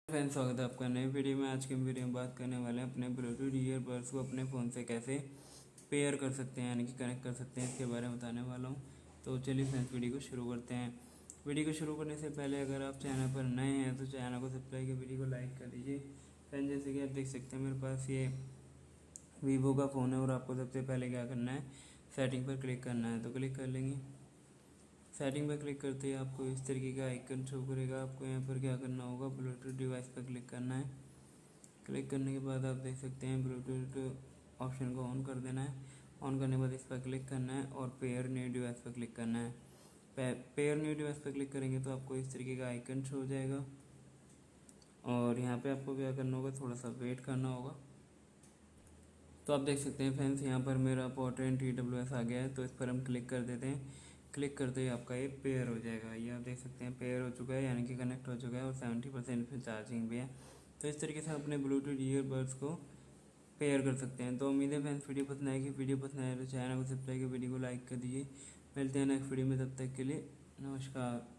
Friends, स्वागत है आपका नए वीडियो में। आज के वीडियो में बात करने वाले हैं अपने ब्लूटूथ ईयरबड्स को अपने फ़ोन से कैसे पेयर कर सकते हैं, यानी कि कनेक्ट कर सकते हैं, इसके बारे में बताने वाला हूं। तो चलिए फ्रेंड्स, वीडियो को शुरू करते हैं। वीडियो को शुरू करने से पहले अगर आप चैनल पर नए हैं तो चैनल को सब्सक्राइब कर वीडियो को लाइक कर दीजिए। फ्रेंड्स, जैसे कि आप देख सकते हैं मेरे पास ये वीवो का फ़ोन है और आपको सबसे पहले क्या करना है, सेटिंग पर क्लिक करना है। तो क्लिक कर लेंगे। सेटिंग पर क्लिक करते ही आपको इस तरीके का आइकन शो करेगा। आपको यहाँ पर क्या करना होगा, ब्लूटूथ डिवाइस पर क्लिक करना है। क्लिक करने के बाद आप देख सकते हैं ब्लूटूथ ऑप्शन को ऑन कर देना है। ऑन करने के बाद इस पर क्लिक करना है और पेयर न्यू डिवाइस पर क्लिक करना है। पेयर न्यू डिवाइस पर क्लिक करेंगे तो आपको इस तरीके का आइकन शो हो जाएगा और यहाँ पे आपको क्या करना होगा, थोड़ा सा वेट करना होगा। तो आप देख सकते हैं फ्रेंड्स, यहाँ पर मेरा पोर्ट्रेट TWS आ गया है। तो इस पर हम क्लिक कर देते हैं। क्लिक करते ही आपका ये पेयर हो जाएगा। ये आप देख सकते हैं पेयर हो चुका है, यानी कि कनेक्ट हो चुका है और 70% पे चार्जिंग भी है। तो इस तरीके से अपने ब्लूटूथ ईयरबड्स को पेयर कर सकते हैं। तो उम्मीद है फ्रेंड्स वीडियो पसंद आएगी। वीडियो पसंद आए तो चैनल को सब्सक्राइब कर वीडियो को लाइक कर दीजिए। मिलते हैं नेक्स्ट वीडियो में, तब तक के लिए नमस्कार।